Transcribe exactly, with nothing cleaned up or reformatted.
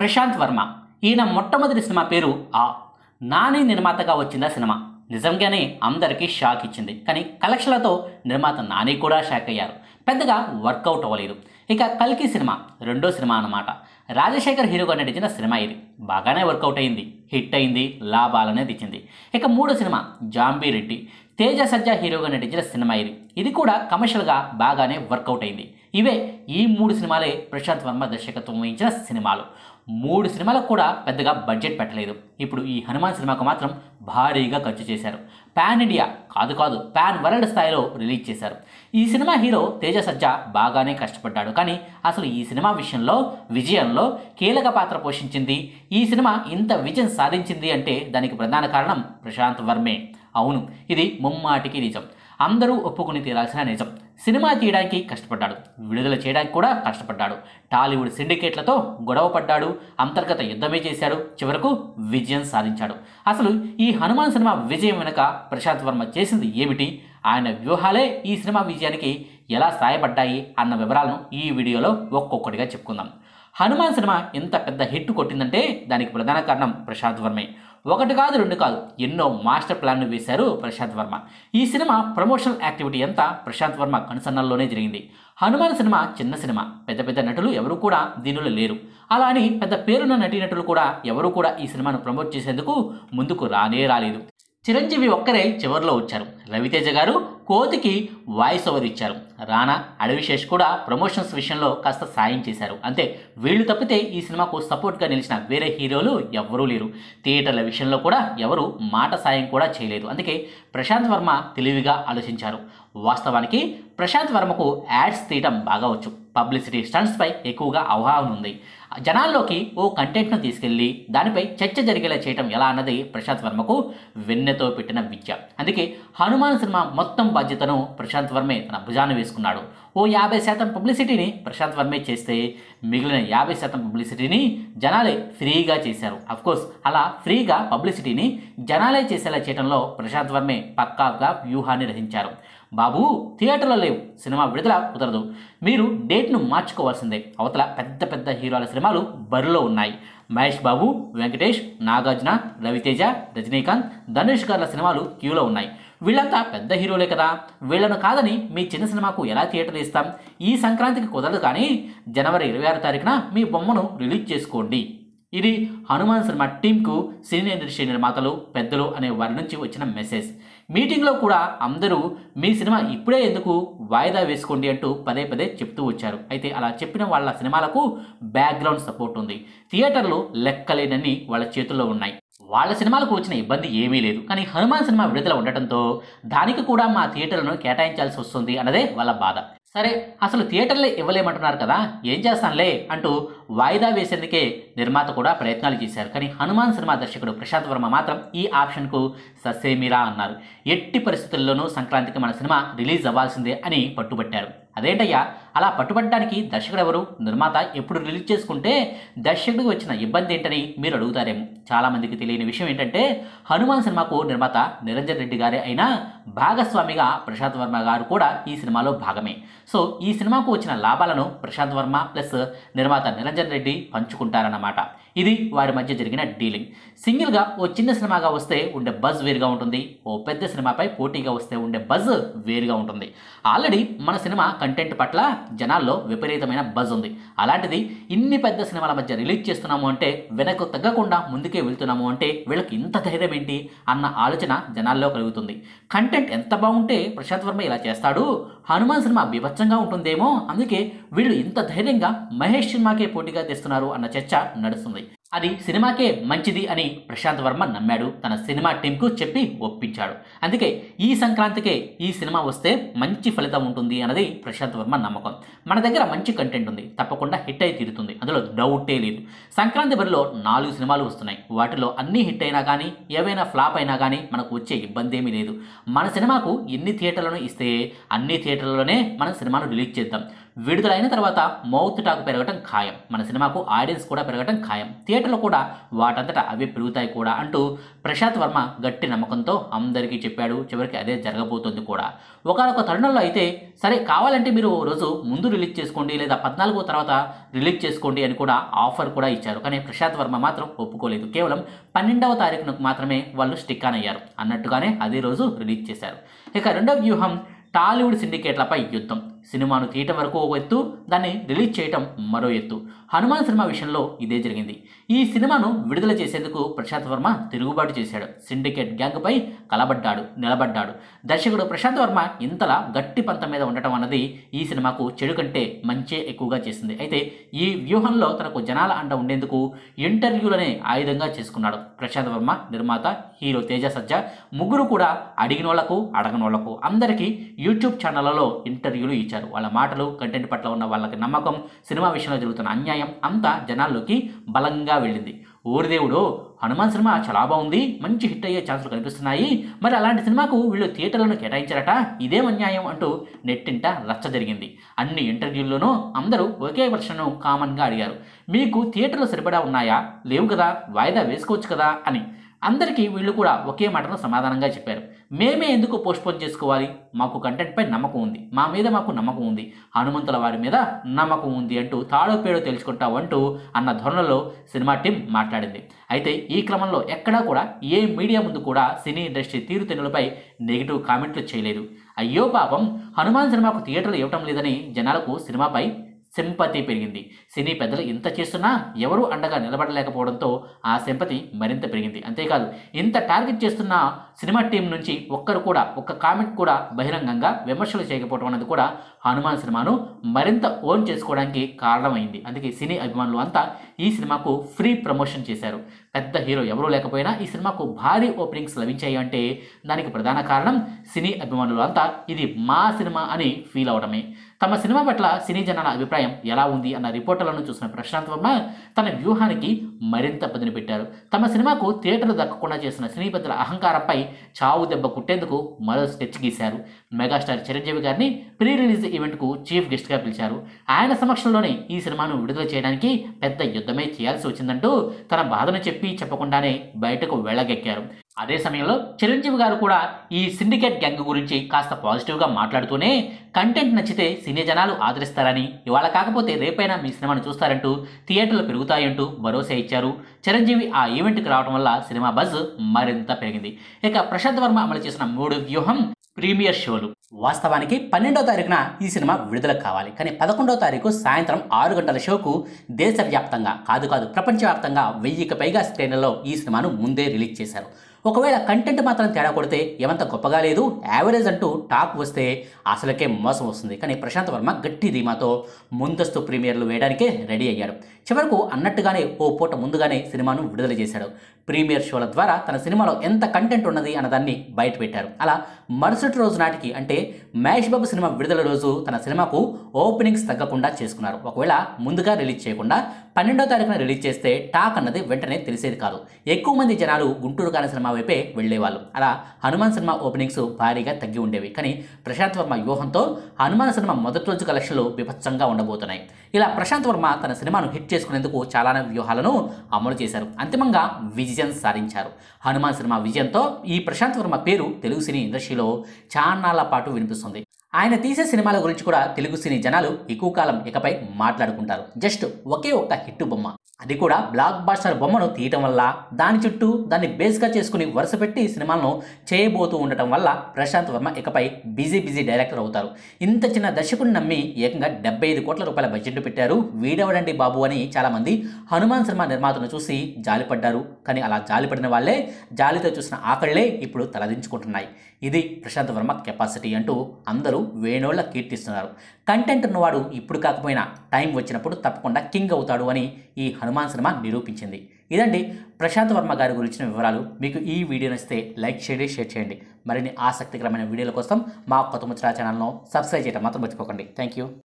ప్రశాంత్ వర్మ. ఈయన మొట్టమొదటి సినిమా పేరు ఆ. నాని నిర్మాతగా వచ్చిందా సినిమా. నిజంగానే అందరికీ షాక్ ఇచ్చింది. కానీ కలెక్షన్లతో నిర్మాత నాని కూడా షాక్ అయ్యారు. పెద్దగా వర్కౌట్ అవ్వలేదు. ఇక కల్కి సినిమా రెండో సినిమా అన్నమాట. రాజశేఖర్ హీరోగా నటించిన సినిమా ఇది. బాగానే వర్కౌట్ అయింది, హిట్ అయింది, లాభాలనే తెచ్చింది. ఇక మూడో సినిమా జాంబీ రెడ్డి. తేజ సజ్జా హీరోగా నటించిన సినిమా ఇది. ఇది కూడా కమర్షియల్గా బాగానే వర్కౌట్ అయింది. ఇవే ఈ మూడు సినిమాలే ప్రశాంత్ వర్మ దర్శకత్వం వహించిన సినిమాలు. మూడు సినిమాలకు కూడా పెద్దగా బడ్జెట్ పెట్టలేదు. ఇప్పుడు ఈ హనుమాన్ సినిమాకు మాత్రం భారీగా ఖర్చు చేశారు. పాన్ ఇండియా కాదు కాదు పాన్ వరల్డ్ స్థాయిలో రిలీజ్ చేశారు. ఈ సినిమా హీరో తేజ సజ్జా బాగానే కష్టపడ్డాడు. కానీ అసలు ఈ సినిమా విషయంలో విజయంలో కీలక పాత్ర పోషించింది, ఈ సినిమా ఇంత విజయం సాధించింది అంటే దానికి ప్రధాన కారణం ప్రశాంత్ వర్మే. అవును, ఇది ముమ్మాటికి నిజం, అందరూ ఒప్పుకుని తీరాల్సిన నిజం. సినిమా తీయడానికి కష్టపడ్డాడు, విడుదల చేయడానికి కూడా కష్టపడ్డాడు. టాలీవుడ్ సిండికేట్లతో గొడవ పడ్డాడు, అంతర్గత యుద్ధమే చేశాడు, చివరకు విజయం సాధించాడు. అసలు ఈ హనుమాన్ సినిమా విజయం వెనుక ప్రశాంత్ వర్మ చేసింది ఏమిటి, ఆయన వ్యూహాలే ఈ సినిమా విజయానికి ఎలా సహాయపడ్డాయి అన్న వివరాలను ఈ వీడియోలో ఒక్కొక్కటిగా చెప్పుకుందాం. హనుమాన్ సినిమా ఎంత పెద్ద హిట్ కొట్టిందంటే దానికి ప్రధాన కారణం ప్రశాంత్ వర్మే. ఒకటి కాదు రెండు కాదు ఎన్నో మాస్టర్ ప్లాన్లు వేశారు ప్రశాంత్ వర్మ. ఈ సినిమా ప్రమోషనల్ యాక్టివిటీ అంతా ప్రశాంత్ వర్మ కనుసన్నల్లోనే జరిగింది. హనుమాన్ సినిమా చిన్న సినిమా, పెద్ద పెద్ద నటులు ఎవరు కూడా దీనిలో లేరు. అలా అని పెద్ద పేరున్న నటీనటులు కూడా ఎవరు కూడా ఈ సినిమాను ప్రమోట్ చేసేందుకు ముందుకు రానే రాలేదు. చిరంజీవి ఒక్కరే చివరిలో వచ్చారు. రవితేజ గారు కోతికి వాయిస్ ఓవర్ ఇచ్చారు. రానా, అడవిశేష్ కూడా ప్రమోషన్స్ విషయంలో కాస్త సాయం చేశారు. అంతే, వీళ్ళు తప్పితే ఈ సినిమాకు సపోర్ట్గా నిలిచిన వేరే హీరోలు ఎవ్వరూ లేరు. థియేటర్ల విషయంలో కూడా ఎవరు మాట సాయం కూడా చేయలేదు. అందుకే ప్రశాంత్ వర్మ తెలివిగా ఆలోచించారు. వాస్తవానికి ప్రశాంత్ వర్మకు యాడ్స్ తీయడం బాగా వచ్చు. పబ్లిసిటీ స్టంట్స్పై ఎక్కువగా అవగాహన ఉంది. జనాల్లోకి ఓ కంటెంట్ను తీసుకెళ్లి దానిపై చర్చ జరిగేలా చేయడం ఎలా అన్నది ప్రశాంత్ వర్మకు వెన్నెతో పెట్టిన విద్య. అందుకే హనుమాన్ సినిమా మొత్తం బాధ్యతను ప్రశాంత్ వర్మే తన భుజాన వేసుకున్నాడు. ఓ యాభై శాతం పబ్లిసిటీని ప్రశాంత్ వర్మే చేస్తే మిగిలిన యాభై శాతం పబ్లిసిటీని జనాలే ఫ్రీగా చేశారు. అఫ్కోర్స్ అలా ఫ్రీగా పబ్లిసిటీని జనాలే చేసేలా చేయడంలో ప్రశాంత్ వర్మే పక్కాగా వ్యూహాన్ని రచించారు. బాబు, థియేటర్లో లేవు, సినిమా విడుదల కుదరదు, మీరు డేట్ను మార్చుకోవాల్సిందే. అవతల పెద్ద పెద్ద హీరోల సినిమాలు బరిలో ఉన్నాయి. మహేష్ బాబు, వెంకటేష్, నాగార్జున, రవితేజ, రజనీకాంత్, ధనుష్ గార్ల సినిమాలు క్యూలో ఉన్నాయి. వీళ్ళంతా పెద్ద హీరోలే కదా, వీళ్ళను కాదని మీ చిన్న సినిమాకు ఎలా థియేటర్ ఇస్తాం? ఈ సంక్రాంతికి కుదరదు, కానీ జనవరి ఇరవై ఆరు తారీఖున మీ బొమ్మను రిలీజ్ చేసుకోండి. ఇది హనుమాన్ సినిమా టీంకు సినీ ఇండస్ట్రీ నిర్మాతలు, పెద్దలు అనే వారి నుంచి వచ్చిన మెసేజ్. మీటింగ్లో కూడా అందరూ మీ సినిమా ఇప్పుడే ఎందుకు, వాయిదా వేసుకోండి అంటూ పదే పదే చెప్తూ వచ్చారు. అయితే అలా చెప్పిన వాళ్ళ సినిమాలకు బ్యాక్గ్రౌండ్ సపోర్ట్ ఉంది. థియేటర్లు లెక్కలేనన్ని వాళ్ళ చేతుల్లో ఉన్నాయి. వాళ్ళ సినిమాలకు వచ్చిన ఇబ్బంది ఏమీ లేదు. కానీ హనుమాన్ సినిమా విడుదల ఉండటంతో దానికి కూడా మా థియేటర్లను కేటాయించాల్సి వస్తుంది అన్నదే వాళ్ళ బాధ. సరే, అసలు థియేటర్లే ఇవ్వలేమంటున్నారు కదా, ఏం చేస్తానులే అంటూ వాయిదా వేసేందుకే నిర్మాత కూడా ప్రయత్నాలు చేశారు. కానీ హనుమాన్ సినిమా దర్శకుడు ప్రశాంత్ వర్మ మాత్రం ఈ ఆప్షన్కు ససేమిరా అన్నారు. ఎట్టి పరిస్థితుల్లోనూ సంక్రాంతికి మన సినిమా రిలీజ్ అవ్వాల్సిందే అని పట్టుబట్టారు. అదేంటయ్యా, అలా పట్టుబట్టడానికి దర్శకుడు ఎవరు, నిర్మాత ఎప్పుడు రిలీజ్ చేసుకుంటే దర్శకుడికి వచ్చిన ఇబ్బంది ఏంటని మీరు అడుగుతారేమో. చాలామందికి తెలియని విషయం ఏంటంటే హనుమాన్ సినిమాకు నిర్మాత నిరంజన్ రెడ్డి గారే అయినా భాగస్వామిగా ప్రశాంత్ వర్మ గారు కూడా ఈ సినిమాలో భాగమే. సో ఈ సినిమాకు వచ్చిన లాభాలను ప్రశాంత్ వర్మ ప్లస్ నిర్మాత నిరంజన్ రెడ్డి పంచుకుంటారన్నమాట. ఇది వారి మధ్య జరిగిన డీలింగ్. సింగిల్గా ఓ చిన్న సినిమాగా వస్తే ఉండే బజ్ వేరుగా ఉంటుంది, ఓ పెద్ద సినిమాపై పోటీగా వస్తే ఉండే బజ్ వేరుగా ఉంటుంది. ఆల్రెడీ మన సినిమా కంటెంట్ పట్ల జనాల్లో విపరీతమైన బజ్ ఉంది. అలాంటిది ఇన్ని పెద్ద సినిమాల మధ్య రిలీజ్ చేస్తున్నాము అంటే, వెనక్కు తగ్గకుండా ముందుకే వెళ్తున్నాము అంటే వీళ్ళకి ఇంత ధైర్యం ఏంటి అన్న ఆలోచన జనాల్లో కలుగుతుంది. కంటెంట్ ఎంత బాగుంటే ప్రశాంత్ వర్మ ఇలా చేస్తాడు, హనుమాన్ సినిమా బీభత్సంగా ఉంటుందేమో, అందుకే వీళ్ళు ఇంత ధైర్యంగా మహేష్ సినిమాకే పోటీగా తెస్తున్నారు అన్న చర్చ నడుస్తుంది. అది సినిమాకే మంచిది అని ప్రశాంత్ వర్మ నమ్మాడు. తన సినిమా టీంకు చెప్పి ఒప్పించాడు. అందుకే ఈ సంక్రాంతికే ఈ సినిమా వస్తే మంచి ఫలితం ఉంటుంది అన్నది ప్రశాంత్ వర్మ నమ్మకం. మన దగ్గర మంచి కంటెంట్ ఉంది, తప్పకుండా హిట్ అయి తీరుతుంది, అందులో డౌటే లేదు. సంక్రాంతి బరిలో నాలుగు సినిమాలు వస్తున్నాయి. వాటిలో అన్ని హిట్ అయినా కానీ ఏవైనా ఫ్లాప్ అయినా కానీ మనకు వచ్చే ఇబ్బంది ఏమీ లేదు. మన సినిమాకు ఎన్ని థియేటర్లను ఇస్తే అన్ని థియేటర్లలోనే మన సినిమాను రిలీజ్ చేద్దాం. విడుదలైన తర్వాత మౌత్ టాక్ పెరగటం ఖాయం, మన సినిమాకు ఆడియన్స్ కూడా పెరగటం ఖాయం, థియేటర్లో కూడా వాటంతటా అవి పెరుగుతాయి కూడా అంటూ ప్రశాంత్ వర్మ గట్టి నమ్మకంతో అందరికీ చెప్పాడు. చివరికి అదే జరగబోతోంది కూడా. ఒకనొక తరుణంలో అయితే సరే కావాలంటే మీరు ఓ రోజు ముందు రిలీజ్ చేసుకోండి లేదా పద్నాలుగో తర్వాత రిలీజ్ చేసుకోండి అని కూడా ఆఫర్ కూడా ఇచ్చారు. కానీ ప్రశాంత్ వర్మ మాత్రం ఒప్పుకోలేదు. కేవలం పన్నెండవ తారీఖునకు మాత్రమే వాళ్ళు స్టిక్ ఆన్ అయ్యారు. అన్నట్టుగానే అదే రోజు రిలీజ్ చేశారు. ఇక రెండవ వ్యూహం టాలీవుడ్ సిండికేట్లపై యుద్ధం. సినిమాను తీయటం వరకు ఒక ఎత్తు, దాన్ని రిలీజ్ చేయటం మరో ఎత్తు. హనుమాన్ సినిమా విషయంలో ఇదే జరిగింది. ఈ సినిమాను విడుదల చేసేందుకు ప్రశాంత్ వర్మ తిరుగుబాటు చేశాడు. సిండికేట్ గ్యాంగ్పై కలబడ్డాడు, నిలబడ్డాడు. దర్శకుడు ప్రశాంత్ వర్మ ఇంతలా గట్టి పంతం మీద ఉండటం అన్నది ఈ సినిమాకు చెడు కంటే మంచే ఎక్కువగా చేసింది. అయితే ఈ వ్యూహంలో తనకు జనాల అండ ఉండేందుకు ఇంటర్వ్యూలనే ఆయుధంగా చేసుకున్నాడు. ప్రశాంత్ వర్మ, నిర్మాత, హీరో తేజ సజ్జా ముగ్గురు కూడా అడిగినోళ్లకు అడగనోళ్లకు అందరికీ యూట్యూబ్ ఛానళ్లలో ఇంటర్వ్యూలు ఇచ్చారు. వాళ్ళ మాటలు, కంటెంట్ పట్ల ఉన్న వాళ్ళకి నమ్మకం, సినిమా విషయంలో జరుగుతున్న అన్యాయం అంతా జనాల్లోకి బలంగా వెళ్ళింది. ఓరి దేవుడు, హనుమాన్ సినిమా చాలా బాగుంది, మంచి హిట్ అయ్యే ఛాన్సులు కనిపిస్తున్నాయి, మరి అలాంటి సినిమాకు వీళ్ళు థియేటర్లను కేటాయించారట, ఇదేం అన్యాయం అంటూ నెట్టింట రచ్చ జరిగింది. అన్ని ఇంటర్వ్యూల్లోనూ అందరూ ఒకే వర్షన్ను కామన్గా అడిగారు. మీకు థియేటర్లు సరిపడా ఉన్నాయా? లేవు కదా, వాయిదా వేసుకోవచ్చు కదా అని. అందరికీ వీళ్ళు కూడా ఒకే మాటను సమాధానంగా చెప్పారు. మేమే ఎందుకు పోస్ట్పోన్ చేసుకోవాలి, మాకు కంటెంట్పై నమ్మకం ఉంది, మా మీద మాకు నమ్మకం ఉంది, హనుమంతుల వారి మీద నమ్మకం ఉంది అంటూ తాడో పేడో తెలుసుకుంటావంటూ అన్న ధోరణిలో సినిమా టీం మాట్లాడింది. అయితే ఈ క్రమంలో ఎక్కడా కూడా ఏ మీడియా ముందు కూడా సినీ ఇండస్ట్రీ తీరుతెన్నులపై నెగిటివ్ కామెంట్లు చేయలేదు. అయ్యో పాపం, హనుమాన్ సినిమాకు థియేటర్లు ఇవ్వటం లేదని జనాలకు సినిమాపై సింపతి పెరిగింది. సినీ పెద్దలు ఇంత చేస్తున్నా ఎవరూ అండగా నిలబడలేకపోవడంతో ఆ సింపతి మరింత పెరిగింది. అంతేకాదు, ఇంత టార్గెట్ చేస్తున్న సినిమా టీం నుంచి ఒక్కరు కూడా ఒక్క కామెంట్ కూడా బహిరంగంగా విమర్శలు చేయకపోవడం అనేది కూడా హనుమాన్ సినిమాను మరింత ఓన్ చేసుకోవడానికి కారణమైంది. అందుకే సినీ అభిమానులు అంతా ఈ సినిమాకు ఫ్రీ ప్రమోషన్ చేశారు. పెద్ద హీరో ఎవరూ లేకపోయినా ఈ సినిమాకు భారీ ఓపెనింగ్స్ లభించాయి అంటే దానికి ప్రధాన కారణం సినీ అభిమానులు అంతా ఇది మా సినిమా అని ఫీల్ అవడమే. తమ సినిమా పట్ల సినీ జనాల అభిప్రాయం ఎలా ఉంది అన్న రిపోర్టులను చూసిన ప్రశాంత్ వర్మ తన వ్యూహానికి మరింత పదును పెట్టారు. తమ సినిమాకు థియేటర్లు దక్కకుండా చేసిన సినీ పెద్దల అహంకారంపై చావు దెబ్బ కుట్టేందుకు మరో స్కెచ్ గీశారు. మెగాస్టార్ చిరంజీవి గారిని ప్రీ రిలీజ్ ఈవెంట్కు చీఫ్ గెస్ట్గా పిలిచారు. ఆయన సమక్షంలోనే ఈ సినిమాను విడుదల చేయడానికి పెద్ద యుద్ధమే చేయాల్సి వచ్చిందంటూ తన బాధను చెప్పి చెప్పకుండానే బయటకు వెళ్ళగెక్కారు. అదే సమయంలో చిరంజీవి గారు కూడా ఈ సిండికేట్ గ్యాంగ్ గురించి కాస్త పాజిటివ్గా మాట్లాడుతూనే కంటెంట్ నచ్చితే సినీ జనాలు ఆదరిస్తారని, ఇవాళ కాకపోతే రేపైనా మీ సినిమాను చూస్తారంటూ, థియేటర్లు పెరుగుతాయంటూ భరోసా ఇచ్చారు. చిరంజీవి ఆ ఈవెంట్కి రావడం వల్ల సినిమా బజ్ మరింత పెరిగింది. ఇక ప్రశాంత్ వర్మ అమలు చేసిన మూడు వ్యూహం ప్రీమియర్ షోలు. వాస్తవానికి పన్నెండవ తారీఖున ఈ సినిమా విడుదల కావాలి. కానీ పదకొండవ తారీఖు సాయంత్రం ఆరు గంటల షోకు దేశవ్యాప్తంగా కాదు కాదు ప్రపంచవ్యాప్తంగా వెయ్యికి పైగా స్క్రీన్లలో ఈ సినిమాను ముందే రిలీజ్ చేశారు. ఒకవేళ కంటెంట్ మాత్రం తేడా కొడితే ఏమంత గొప్పగా లేదు, యావరేజ్ అంటూ టాక్ వస్తే అసలుకే మోసం వస్తుంది. కానీ ప్రశాంత్ వర్మ గట్టి ధీమాతో ముందస్తు ప్రీమియర్లు వేయడానికే రెడీ అయ్యాడు. చివరకు అన్నట్టుగానే ఓ పూట ముందుగానే సినిమాను విడుదల చేశాడు. ప్రీమియర్ షోల ద్వారా తన సినిమాలో ఎంత కంటెంట్ ఉన్నది అన్నదాన్ని బయట పెట్టారు. అలా మరుసటి రోజు నాటికి అంటే మహేష్ బాబు సినిమా విడుదల రోజు తన సినిమాకు ఓపెనింగ్స్ తగ్గకుండా చేసుకున్నారు. ఒకవేళ ముందుగా రిలీజ్ చేయకుండా పన్నెండో తారీఖున రిలీజ్ చేస్తే టాక్ అన్నది వెంటనే తెలిసేది కాదు. ఎక్కువ మంది జనాలు గుంటూరు కాని సినిమా వైపే వెళ్లేవాళ్ళు. అలా హనుమాన్ సినిమా ఓపెనింగ్స్ భారీగా తగ్గి ఉండేవి. కానీ ప్రశాంత్ వర్మ వ్యూహంతో హనుమాన్ సినిమా మొదటి రోజు కలెక్షన్లు విభత్సంగా ఉండబోతున్నాయి. ఇలా ప్రశాంత్ వర్మ తన సినిమాను హిట్ చేసుకునేందుకు చాలా వ్యూహాలను అమలు చేశారు. అంతిమంగా విజయం సాధించారు. హనుమాన్ సినిమా విజయంతో ఈ ప్రశాంత్ వర్మ పేరు తెలుగు సినీ ఇండస్ట్రీలో చాన్నాళ్ల పాటు వినిపిస్తుంది. ఆయన తీసే సినిమాల గురించి కూడా తెలుగు సినీ జనాలు ఎక్కువ కాలం ఇకపై మాట్లాడుకుంటారు. జస్ట్ ఒకే ఒక్క హిట్ బొమ్మ, అది కూడా బ్లాక్ బాస్టర్ బొమ్మను తీయటం వల్ల, దాని చుట్టూ దాన్ని బేస్గా చేసుకుని వరుస పెట్టి సినిమాలను చేయబోతూ ఉండటం వల్ల ప్రశాంత్ వర్మ ఇకపై బిజీ బిజీ డైరెక్టర్ అవుతారు. ఇంత చిన్న దర్శకుడిని నమ్మి ఏకంగా డెబ్బై ఐదు కోట్ల రూపాయల బడ్జెట్ పెట్టారు. వీడవడండి బాబు అని చాలామంది హనుమాన్ సినిమా నిర్మాతను చూసి జాలిపడ్డారు. కానీ అలా జాలిపడిన వాళ్ళే జాలితో చూసిన ఆకళ్లే ఇప్పుడు తలదించుకుంటున్నాయి. ఇది ప్రశాంత్ వర్మ కెపాసిటీ అంటూ అందరూ వేణోళ్ళ కీర్తిస్తున్నారు. కంటెంట్ ఉన్నవాడు ఇప్పుడు కాకపోయినా టైం వచ్చినప్పుడు తప్పకుండా కింగ్ అవుతాడు అని ఈ హనుమాన్ సినిమా నిరూపించింది. ఇదండి ప్రశాంత్ వర్మ గారి గురించిన వివరాలు. మీకు ఈ వీడియో నచ్చితే లైక్ చేయండి, షేర్ చేయండి. మరిన్ని ఆసక్తికరమైన వీడియోల కోసం మా కొత్త ముచ్చట ఛానల్ను సబ్స్క్రైబ్ చేయడం మాత్రం మర్చిపోకండి. Thank you.